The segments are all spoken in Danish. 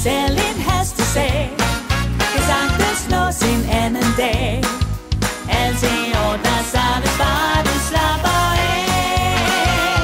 selv en hestesag kan sagtens nås en anden dag. Alting ordner sig, hvis bare du slapper af.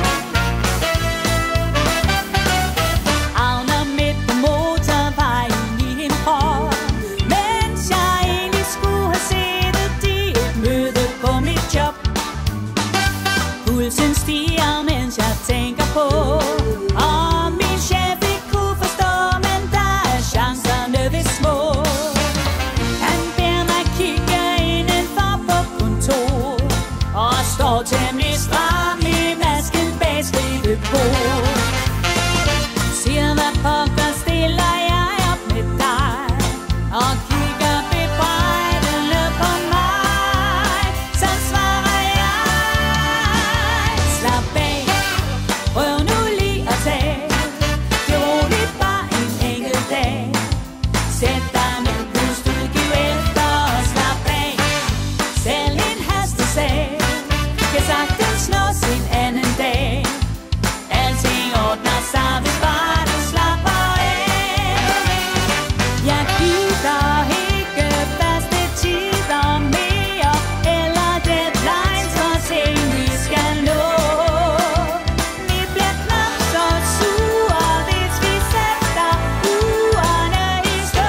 Agner midt på motorvejen i en prop, mens jeg egentlig skulle have siddet i et møde på mit job. Pulsen stiger, mens jeg tænker på, om min chef ikke kunne forstå, men der er chancerne ved små. Han beder mig kigge indenfor på kontor, og står temmelig stram i masken bag skrivebord. Siger, hvad pokker stiller jeg op med dig, og kigger bebrejdende på mig. Så svarer jeg, slap af, prøv nu lige at tage det roligt bare en enkelt dag. Sæt dig ned, pust ud, giv efter og slap af. Selv en hestesag kan sagtens nås en anden dag. Alting ordner sig, hvis bare du slapper af. Jeg gider ikke faste tider mere, eller deadlines for ting vi skal nå. Vi bliver knap så sure, hvis vi sætter ugerne i stå.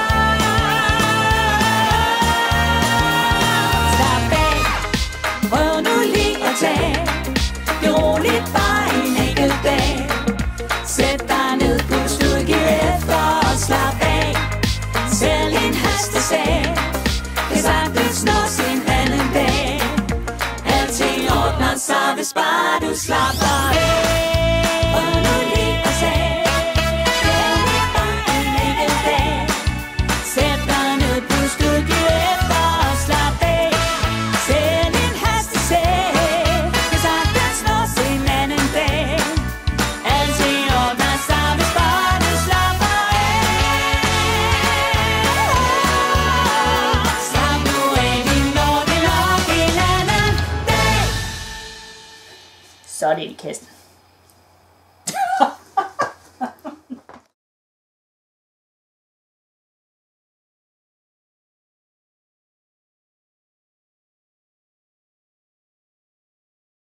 Slap af, prøv nu lige at tage det roligt bare en enkelt dag. Sæt dig ned, pust ud, giv efter og slap af. Selv en hestesag kan sagtens nås en anden dag. Alting ordner sig, hvis bare du slapper af. Prøv nu lige at tage det roligt bare en enkelt dag. Sæt dig ned, pust ud, giv efter og slap af. Selv en hestesag kan sagtens nås en anden dag. Alting ordner sig, hvis bare du slapper af. Slap nu af, vi når det nok en anden dag. Så er det i kassen.